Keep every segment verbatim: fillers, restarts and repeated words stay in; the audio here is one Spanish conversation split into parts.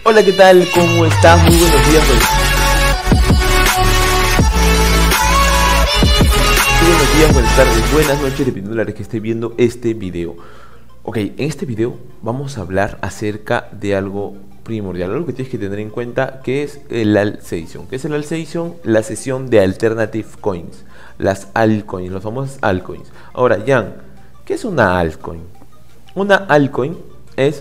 Hola, ¿qué tal? ¿Cómo estás? Muy buenos días. Muy buenos días, buenas tardes, buenas noches, dependiendo de la hora que esté viendo este video. Ok, en este video vamos a hablar acerca de algo primordial, algo que tienes que tener en cuenta, que es el Altsation. ¿Qué es el Altsation? La sesión de Alternative Coins, las altcoins, los famosos altcoins. Ahora, Jan, ¿qué es una altcoin? Una altcoin es...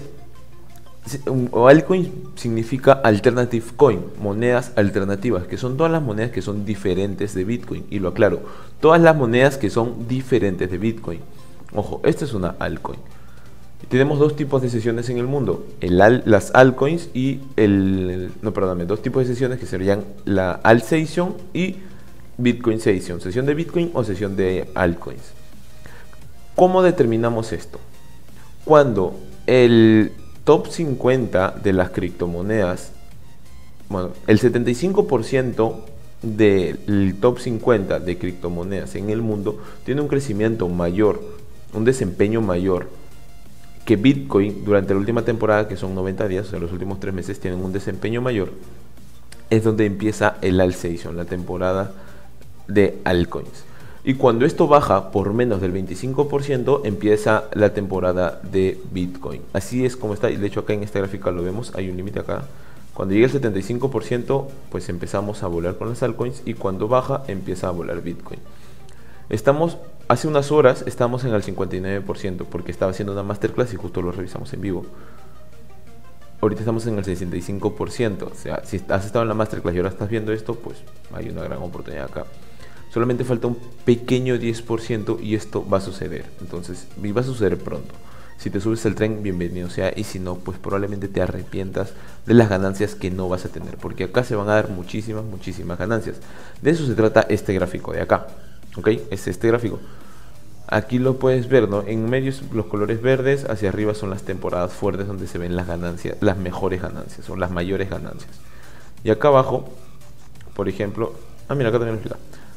o altcoin significa alternative coin, monedas alternativas, que son todas las monedas que son diferentes de Bitcoin. Y lo aclaro, todas las monedas que son diferentes de Bitcoin. Ojo, esta es una altcoin. Tenemos dos tipos de sesiones en el mundo, el al, las altcoins y el... No, perdóname, dos tipos de sesiones que serían la Altsation y Bitcoinzation, sesión de Bitcoin o sesión de altcoins. ¿Cómo determinamos esto? Cuando el top cincuenta de las criptomonedas, bueno, el setenta y cinco por ciento del top cincuenta de criptomonedas en el mundo tiene un crecimiento mayor, un desempeño mayor que Bitcoin durante la última temporada, que son noventa días, o sea, los últimos tres meses tienen un desempeño mayor, es donde empieza el Altsation, la temporada de altcoins. Y cuando esto baja por menos del veinticinco por ciento, empieza la temporada de Bitcoin. Así es como está, y de hecho acá en esta gráfica lo vemos, hay un límite acá. Cuando llega el setenta y cinco por ciento, pues empezamos a volar con las altcoins, y cuando baja, empieza a volar Bitcoin. Estamos, hace unas horas, estamos en el cincuenta y nueve por ciento, porque estaba haciendo una masterclass y justo lo revisamos en vivo. Ahorita estamos en el sesenta y cinco por ciento, o sea, si has estado en la masterclass y ahora estás viendo esto, pues hay una gran oportunidad acá. Solamente falta un pequeño diez por ciento y esto va a suceder. Entonces, va a suceder pronto. Si te subes al tren, bienvenido sea. Y si no, pues probablemente te arrepientas de las ganancias que no vas a tener. Porque acá se van a dar muchísimas, muchísimas ganancias. De eso se trata este gráfico de acá. ¿Ok? Es este gráfico. Aquí lo puedes ver, ¿no? En medio los colores verdes, hacia arriba son las temporadas fuertes donde se ven las ganancias, las mejores ganancias o las mayores ganancias. Y acá abajo, por ejemplo... Ah, mira, acá también lo explica.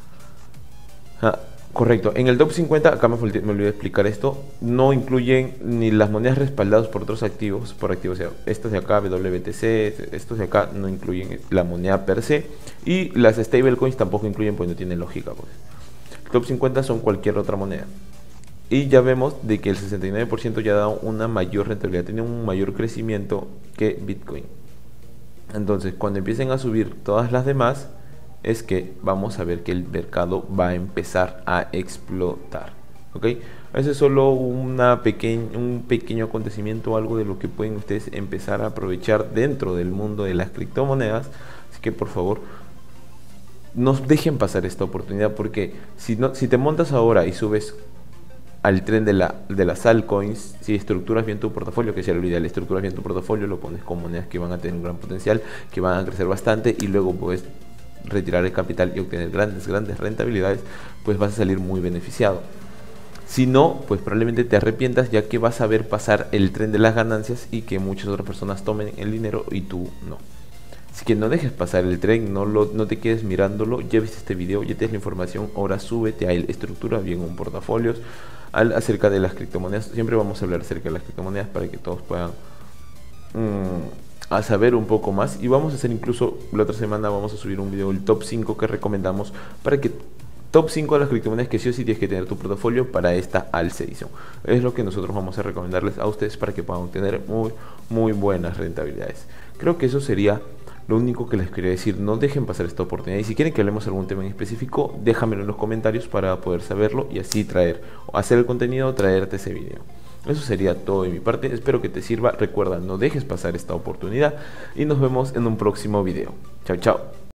Ah, correcto, en el top cincuenta, acá me, me olvidé explicar esto, no incluyen ni las monedas respaldadas por otros activos, por activos, o sea, estos de acá, W T C, estos de acá no incluyen la moneda per se, y las stablecoins tampoco incluyen, pues no tienen lógica, pues. El top cincuenta son cualquier otra moneda. Y ya vemos de que el sesenta y nueve por ciento ya ha dado una mayor rentabilidad, tiene un mayor crecimiento que Bitcoin. Entonces, cuando empiecen a subir todas las demás, es que vamos a ver que el mercado va a empezar a explotar. ¿Ok? Ese es solo una pequeñ un pequeño acontecimiento, algo de lo que pueden ustedes empezar a aprovechar dentro del mundo de las criptomonedas. Así que por favor, no dejen pasar esta oportunidad, porque si, no, si te montas ahora y subes al tren de, la, de las altcoins, si estructuras bien tu portafolio, que sea lo ideal, estructuras bien tu portafolio, lo pones con monedas que van a tener un gran potencial, que van a crecer bastante, y luego puedes retirar el capital y obtener grandes, grandes rentabilidades, pues vas a salir muy beneficiado. Si no, pues probablemente te arrepientas, ya que vas a ver pasar el tren de las ganancias y que muchas otras personas tomen el dinero y tú no. Así que no dejes pasar el tren, no, lo, no te quedes mirándolo. Ya viste este video, ya tienes la información, ahora súbete a él, estructura bien un portafolio al, acerca de las criptomonedas. Siempre vamos a hablar acerca de las criptomonedas para que todos puedan mmm, a saber un poco más, y vamos a hacer incluso la otra semana vamos a subir un video el top cinco que recomendamos, para que top cinco de las criptomonedas que sí o sí tienes que tener tu portafolio para esta Altsation. Es lo que nosotros vamos a recomendarles a ustedes para que puedan tener muy muy buenas rentabilidades. Creo que eso sería lo único que les quería decir. No dejen pasar esta oportunidad, y si quieren que hablemos algún tema en específico, déjamelo en los comentarios para poder saberlo y así traer, hacer el contenido, traerte ese video. Eso sería todo de mi parte, espero que te sirva. Recuerda, no dejes pasar esta oportunidad y nos vemos en un próximo video. Chao, chao.